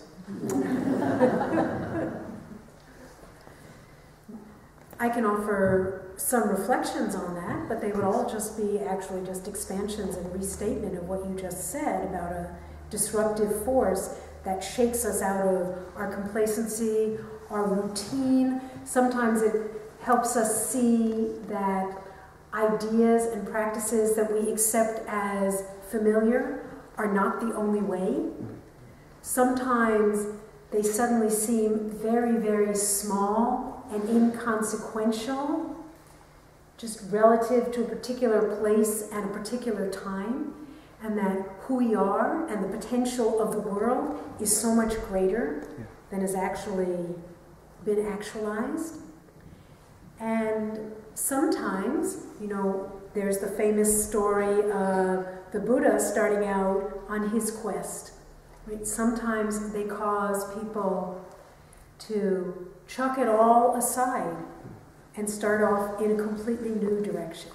I can offer some reflections on that, but they would all just be actually just expansions and restatement of what you just said about a disruptive force that shakes us out of our complacency, our routine. Sometimes it helps us see that ideas and practices that we accept as familiar are not the only way. Sometimes they suddenly seem very, very small and inconsequential, just relative to a particular place and a particular time, and that who we are and the potential of the world is so much greater yeah. than has actually been actualized. And sometimes, you know, there's the famous story of the Buddha starting out on his quest. Right? Sometimes they cause people to chuck it all aside and start off in a completely new direction.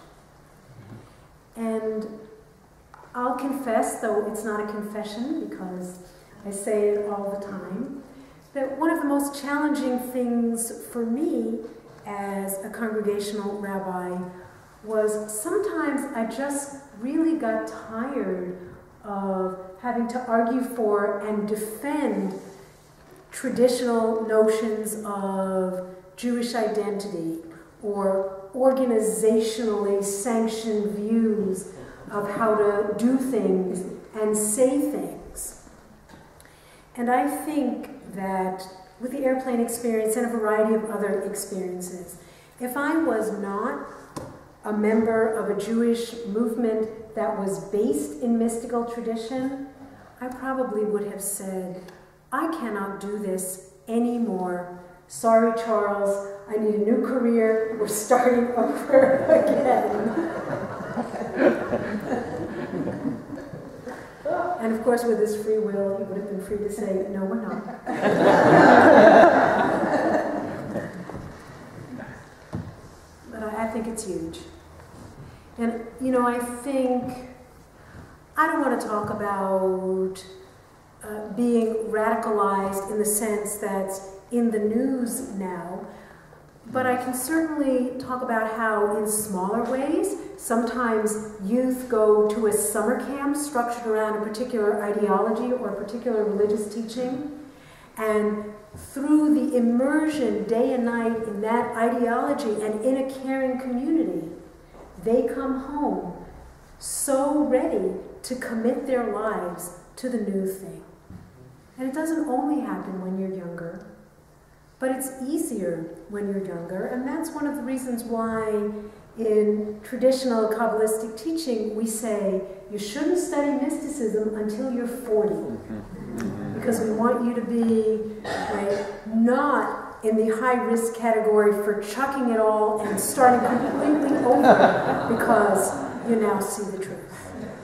And I'll confess, though it's not a confession because I say it all the time, that one of the most challenging things for me as a congregational rabbi was sometimes I just really got tired of having to argue for and defend traditional notions of Jewish identity or organizationally sanctioned views of how to do things and say things. And I think that with the airplane experience and a variety of other experiences, if I was not a member of a Jewish movement that was based in mystical tradition, I probably would have said, I cannot do this anymore. Sorry, Charles, I need a new career. We're starting over again. And of course, with his free will, he would have been free to say, no, we're not. But I, I think it's huge. And, you know, I think, I don't want to talk about uh, being radicalized in the sense that's in the news now, but I can certainly talk about how in smaller ways, sometimes youth go to a summer camp structured around a particular ideology or a particular religious teaching, and through the immersion day and night in that ideology and in a caring community, they come home so ready to commit their lives to the new thing. And it doesn't only happen when you're younger, but it's easier when you're younger, and that's one of the reasons why in traditional Kabbalistic teaching we say you shouldn't study mysticism until you're forty, because we want you to be right, not in the high-risk category for chucking it all and starting completely over because you now see the truth.